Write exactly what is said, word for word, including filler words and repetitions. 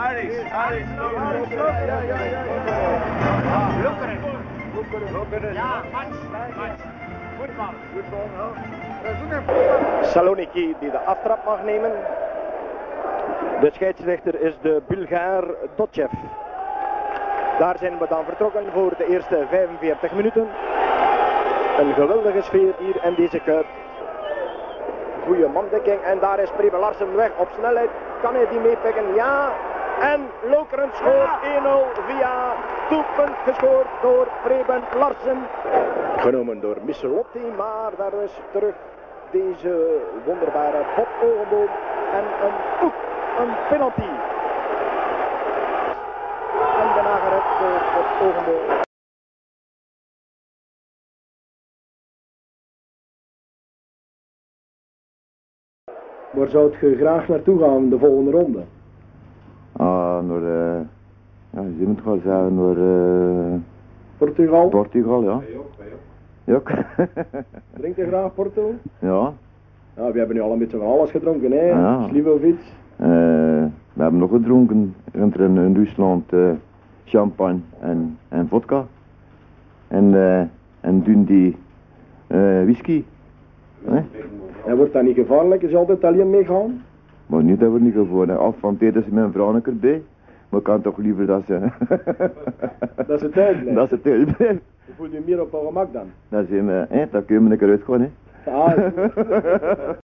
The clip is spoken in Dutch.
Aris, Aris, Ja, ja, ja. Lokeren. Lokeren. Ja, match, match. Voetbal. Voetbal, ja. Saloniki die de aftrap mag nemen. De scheidsrechter is de Bulgaar Dotchev. Daar zijn we dan vertrokken voor de eerste vijfenveertig minuten. Een geweldige sfeer hier in deze kuip. Goeie mandekking en daar is Preben Larsen weg op snelheid. Kan hij die meepikken? Ja. En Lokeren scoort één nul via doelpunt gescoord door Preben Larsen. Genomen door Michelotti, maar daar is terug deze wonderbare Bob Ogenboom en een oep, een penalty. En daarna gered door Bob Ogenboom. Waar zou je graag naartoe gaan de volgende ronde? Ah, naar, uh, ja, je moet gewoon zeggen, naar uh, Portugal? Portugal, ja. Ja, ook. Drinkt je graag Porto? Ja. Ja, we hebben nu al een beetje van alles gedronken, hè? Ja. Slivovic. Uh, we hebben nog gedronken in, in Rusland uh, champagne en, en vodka. En, uh, en toen die uh, whisky. Eh? En wordt dat niet gevaarlijk als je altijd alleen meegaan? Maar niet dat we niet gewoon. Af van tijd is mijn vrouw een keer bij. Maar ik kan toch liever dat ze... Dat ze thuis blijft. Dat ze thuis blijft. Je voelt je meer op haar gemak dan? Dat is hem, eh, dat kun je me een keer uitgaan, hè. Ah,